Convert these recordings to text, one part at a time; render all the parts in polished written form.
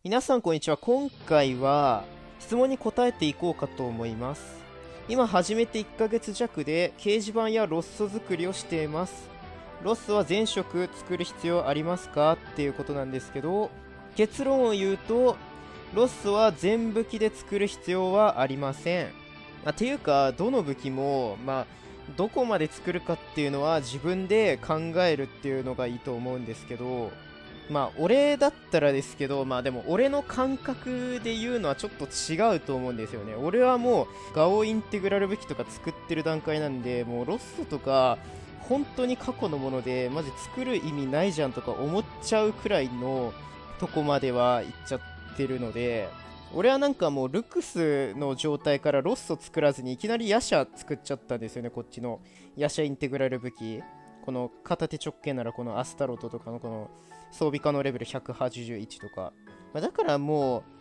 皆さんこんにちは。今回は質問に答えていこうかと思います。今始めて1ヶ月弱で掲示板やロッソ作りをしています。ロッソは全色作る必要ありますかっていうことなんですけど、結論を言うと、ロッソは全武器で作る必要はありません。ていうか、どの武器も、どこまで作るかっていうのは自分で考えるっていうのがいいと思うんですけど、俺だったらですけど、でも、俺の感覚で言うのはちょっと違うと思うんですよね。俺はもう、ガオインテグラル武器とか作ってる段階なんで、もう、ロッソとか、本当に過去のもので、マジ作る意味ないじゃんとか思っちゃうくらいのとこまでは行っちゃってるので、俺はなんかもう、ルクスの状態からロッソ作らずに、いきなりヤシャ作っちゃったんですよね、こっちの。ヤシャインテグラル武器。この片手直径ならこのアスタロトとかのこの装備可能レベル181とか、だからもう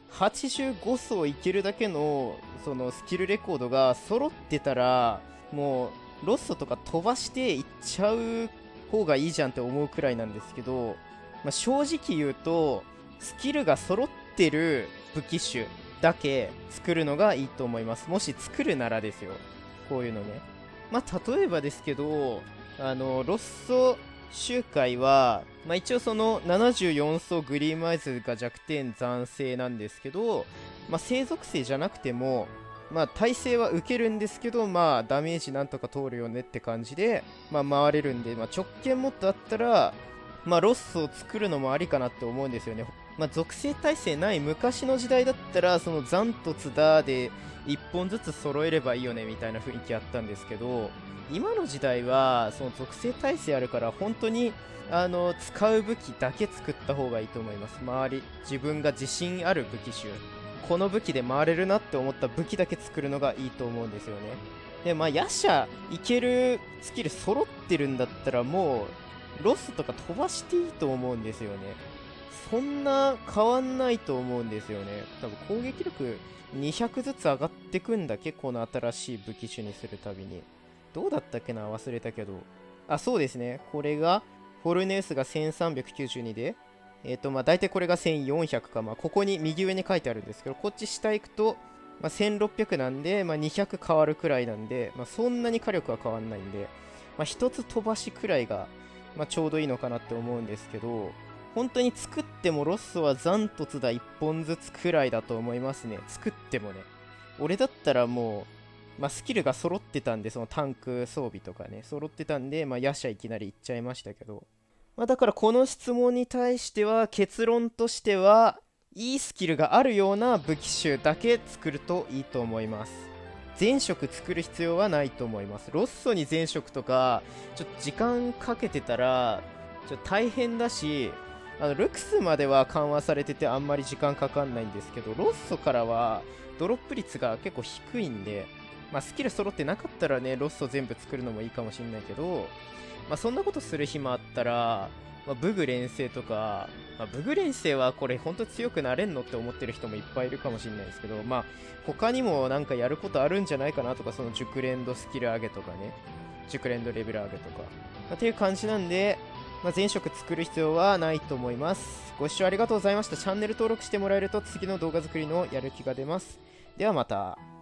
85層いけるだけのそのスキルレコードが揃ってたら、もうロッソとか飛ばしていっちゃう方がいいじゃんって思うくらいなんですけど、正直言うとスキルが揃ってる武器種だけ作るのがいいと思います。もし作るならですよ、こういうのね。例えばですけど、ロッソ周回は、一応その74層グリーンアイズが弱点残性なんですけど、生属性じゃなくても、耐性は受けるんですけど、ダメージなんとか通るよねって感じで、回れるんで、直径もっとあったら、ロッソを作るのもありかなって思うんですよね。属性耐性ない昔の時代だったら、その残突だで1本ずつ揃えればいいよねみたいな雰囲気あったんですけど、今の時代はその属性耐性あるから本当に使う武器だけ作った方がいいと思います。自分が自信ある武器種、この武器で回れるなって思った武器だけ作るのがいいと思うんですよね。でヤシャいけるスキル揃ってるんだったらもうロスとか飛ばしていいと思うんですよね。そんな変わんないと思うんですよね。多分攻撃力200ずつ上がってくんだけ、この新しい武器種にするたびに。どうだったっけな、忘れたけど。そうですね。これが、フォルネウスが1392で、大体これが1400か。ここに、右上に書いてあるんですけど、こっち下行くと、1600なんで、200変わるくらいなんで、そんなに火力は変わんないんで、一つ飛ばしくらいが、ちょうどいいのかなって思うんですけど、本当に作ってもロッソは残突だ1本ずつくらいだと思いますね。作ってもね。俺だったらもう、スキルが揃ってたんで、そのタンク装備とかね、揃ってたんで、ヤシャいきなり行っちゃいましたけど。だからこの質問に対しては、結論としては、いいスキルがあるような武器種だけ作るといいと思います。全色作る必要はないと思います。ロッソに全色とか、ちょっと時間かけてたら、ちょっと大変だし、ルクスまでは緩和されててあんまり時間かかんないんですけど、ロッソからはドロップ率が結構低いんで、スキル揃ってなかったらね、ロッソ全部作るのもいいかもしんないけど、そんなことする暇あったら、ブグ連成とか、ブグ連成はこれほんと強くなれんのって思ってる人もいっぱいいるかもしんないですけど、他にもなんかやることあるんじゃないかなとか、その熟練度スキル上げとかね、熟練度レベル上げとか、っていう感じなんで、全色作る必要はないと思います。ご視聴ありがとうございました。チャンネル登録してもらえると次の動画作りのやる気が出ます。ではまた。